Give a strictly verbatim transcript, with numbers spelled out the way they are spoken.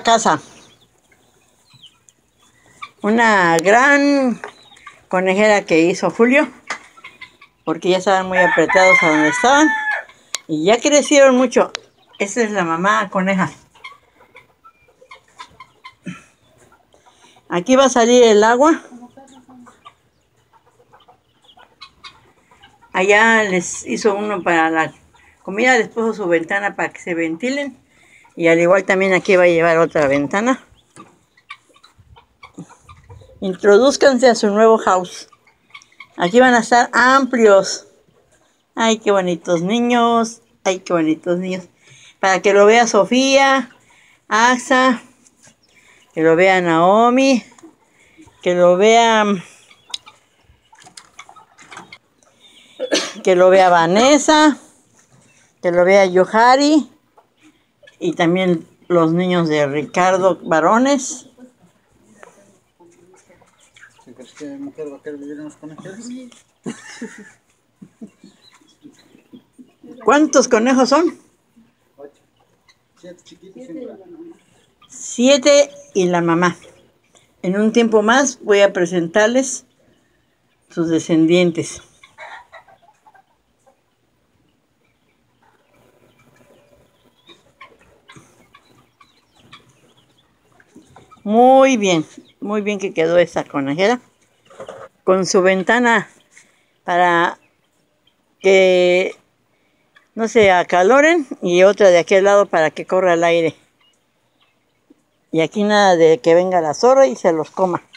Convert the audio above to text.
casa. Una gran conejera que hizo Julio, porque ya estaban muy apretados a donde estaban y ya crecieron mucho. Esta es la mamá coneja. Aquí va a salir el agua. Allá les hizo uno para la comida, les puso su ventana para que se ventilen. Y al igual también aquí va a llevar otra ventana. Introduzcanse a su nuevo house. Aquí van a estar amplios. Ay, qué bonitos niños. Ay, qué bonitos niños. Para que lo vea Sofía, Axa, que lo vea Naomi, que lo vea, que lo vea Vanessa, que lo vea Yohari, y también los niños de Ricardo varones. ¿Crees que mujer va a querer vivir en los conejeros? ¿Cuántos conejos son? Ocho. Siete chiquitos y una. Siete y la mamá. En un tiempo más voy a presentarles sus descendientes. Muy bien, muy bien que quedó esta conejera. Con su ventana para que no se acaloren y otra de aquel lado para que corra el aire. Y aquí nada de que venga la zorra y se los coma.